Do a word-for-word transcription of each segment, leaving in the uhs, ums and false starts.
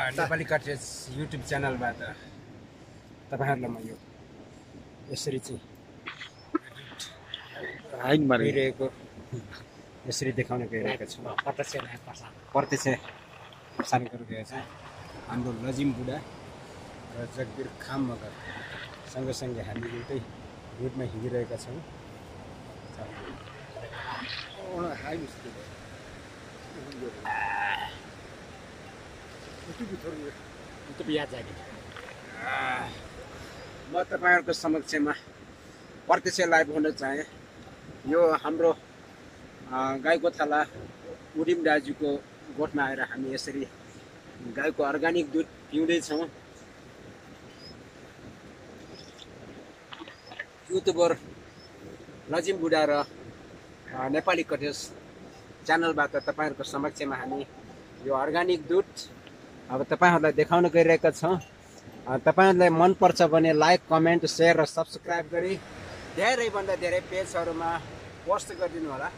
Nepali cottage YouTube च्यानलबाट तपाईँहरूलाई म यो यसरी चाहिँ गइरहेको यसरी देखाउन गइरहेको छु प्रत्यक्ष प्रसारण गरिरहेको छ हाम्रो लजिम बुढा र जगवीर खाम मगर सँगसँगै हामी एउटै रुटमा हिँडिरहेका छौँ। म तपाईँहरूको समक्षमा प्रत्यक्ष लाइभ हुन चाहे। यो हाम्रो गाईको थाला उडिम दाजुको गोठमा आएर हामी यसरी गाईको अर्ग्यानिक दुध पिउँदैछौँ। युट्युबर लजिम बुढा र नेपाली कटेज च्यानलबाट तपाईँहरूको समक्षमा हामी यो अर्ग्यानिक दुध अब तपाईँहरूलाई देखाउन गइरहेका छौँ। तपाईँहरूलाई मनपर्छ भने लाइक कमेन्ट सेयर र सब्सक्राइब गरी धेरैभन्दा धेरै पेजहरूमा पोस्ट गरिदिनु होला।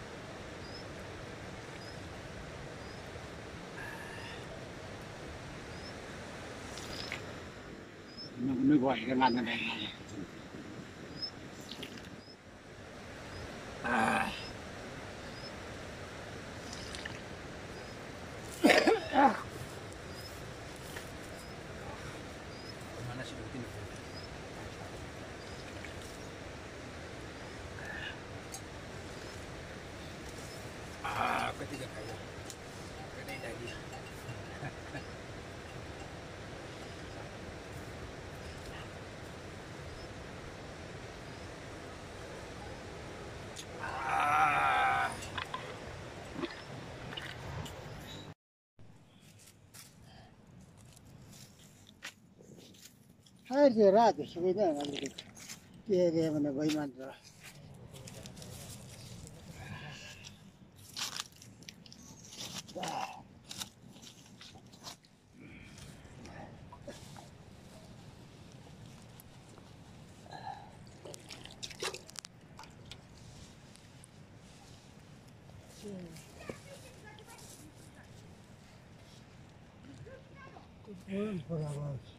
कतिका खायो कतै डाली खैर त्यो रात सुविधा अलिकति के अरे भने भइमान छ। बराबर